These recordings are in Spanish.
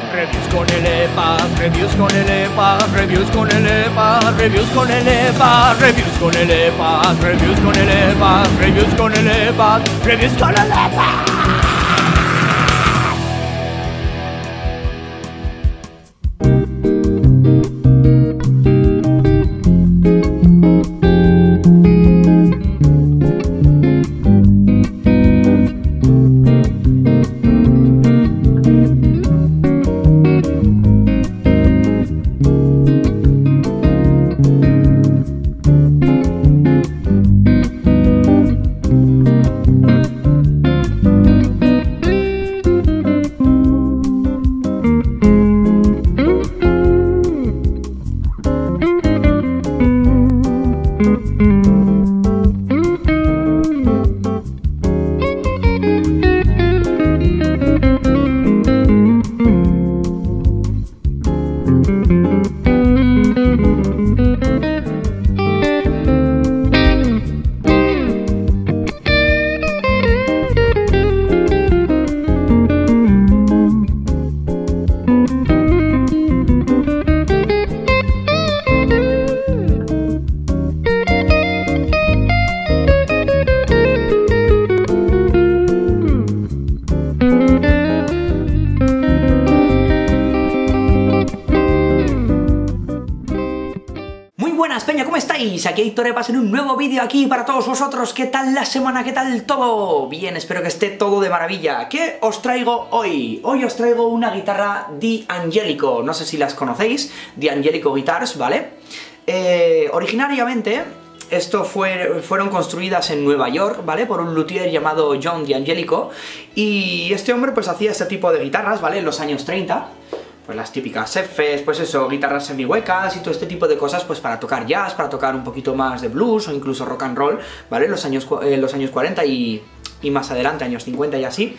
Reviews con el EPA, reviews con el EPA, reviews con el EPA, reviews con el EPA, reviews con el EPA, reviews con el EPA, reviews con el EPA, reviews con el EPA. Peña, ¿cómo estáis? Aquí Héctor Epas en un nuevo vídeo aquí para todos vosotros. ¿Qué tal la semana? ¿Qué tal todo? Bien, espero que esté todo de maravilla. ¿Qué os traigo hoy? Hoy os traigo una guitarra D'Angelico. No sé si las conocéis, D'Angelico Guitars, ¿vale? Originariamente fueron construidas en Nueva York, ¿vale? Por un luthier llamado John D'Angelico. Y este hombre pues hacía este tipo de guitarras, ¿vale? En los años 30. Pues las típicas Fs, pues eso, guitarras semihuecas y todo este tipo de cosas, pues para tocar jazz, para tocar un poquito más de blues o incluso rock and roll, ¿vale? Los años 40 y más adelante, años 50 y así.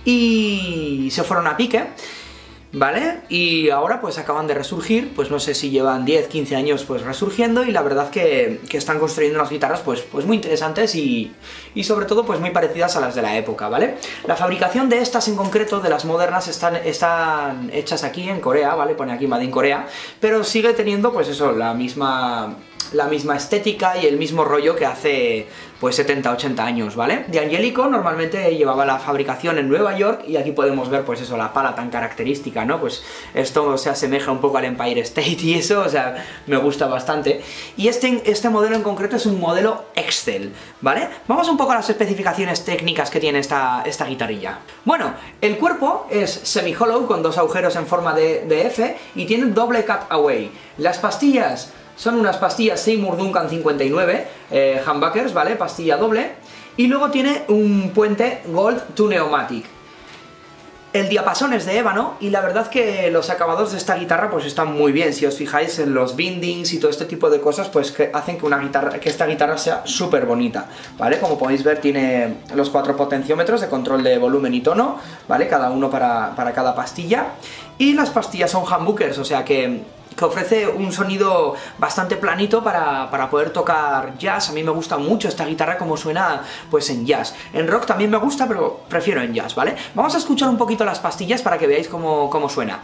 Y se fueron a pique, ¿vale? Y ahora pues acaban de resurgir, pues no sé si llevan 10, 15 años pues resurgiendo, y la verdad que están construyendo unas guitarras pues muy interesantes y sobre todo pues muy parecidas a las de la época, ¿vale? La fabricación de estas en concreto, de las modernas, están hechas aquí en Corea, ¿vale? Pone aquí Made in Corea, pero sigue teniendo pues eso, la misma estética y el mismo rollo que hace pues 70, 80 años, ¿vale? D'Angelico normalmente llevaba la fabricación en Nueva York, y aquí podemos ver pues eso, la pala tan característica, ¿no? Pues esto se asemeja un poco al Empire State y eso, o sea, me gusta bastante. Y este modelo en concreto es un modelo Excel, ¿vale? Vamos un poco a las especificaciones técnicas que tiene esta guitarrilla. Bueno, el cuerpo es semi-hollow con dos agujeros en forma de F y tiene doble cut-away. Las pastillas son unas pastillas Seymour Duncan 59, humbuckers, ¿vale? Pastilla doble. Y luego tiene un puente Gold to Pneumatic. El diapasón es de ébano, y la verdad que los acabados de esta guitarra pues están muy bien. Si os fijáis en los bindings y todo este tipo de cosas, pues que hacen que esta guitarra sea súper bonita, ¿vale? Como podéis ver, tiene los 4 potenciómetros de control de volumen y tono, ¿vale? Cada uno para cada pastilla. Y las pastillas son humbuckers, o sea que ofrece un sonido bastante planito para poder tocar jazz. A mí me gusta mucho esta guitarra como suena pues en jazz. En rock también me gusta, pero prefiero en jazz, ¿vale? Vamos a escuchar un poquito las pastillas para que veáis cómo suena.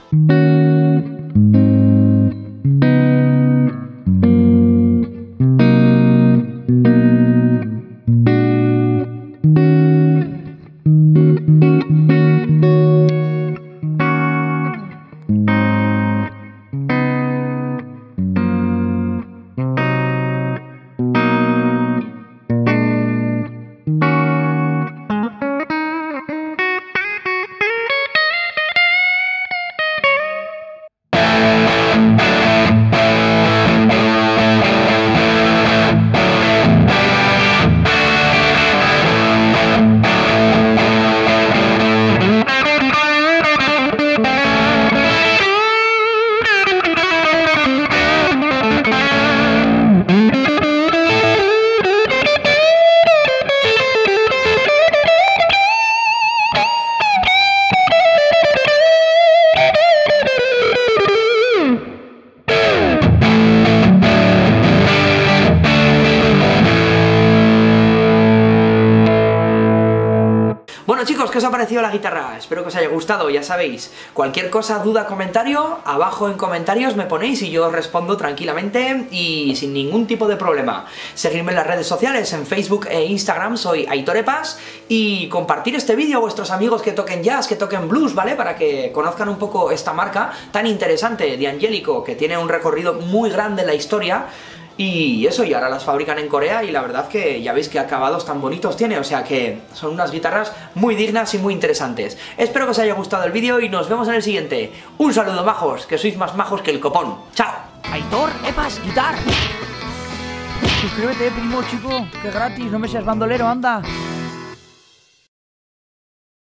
¿qué os ha parecido la guitarra? Espero que os haya gustado, ya sabéis. Cualquier cosa, duda, comentario, abajo en comentarios me ponéis y yo os respondo tranquilamente y sin ningún tipo de problema. Seguidme en las redes sociales, en Facebook e Instagram, soy Aitor Epas, y compartir este vídeo a vuestros amigos que toquen jazz, que toquen blues, ¿vale? Para que conozcan un poco esta marca tan interesante de Angelico, que tiene un recorrido muy grande en la historia. Y eso, y ahora las fabrican en Corea y la verdad que ya veis qué acabados tan bonitos tiene, o sea que son unas guitarras muy dignas y muy interesantes. Espero que os haya gustado el vídeo y nos vemos en el siguiente. Un saludo, majos, que sois más majos que el copón. ¡Chao! Aitor Epas Guitar. Suscríbete, primo, chico, que gratis, no me seas bandolero, anda.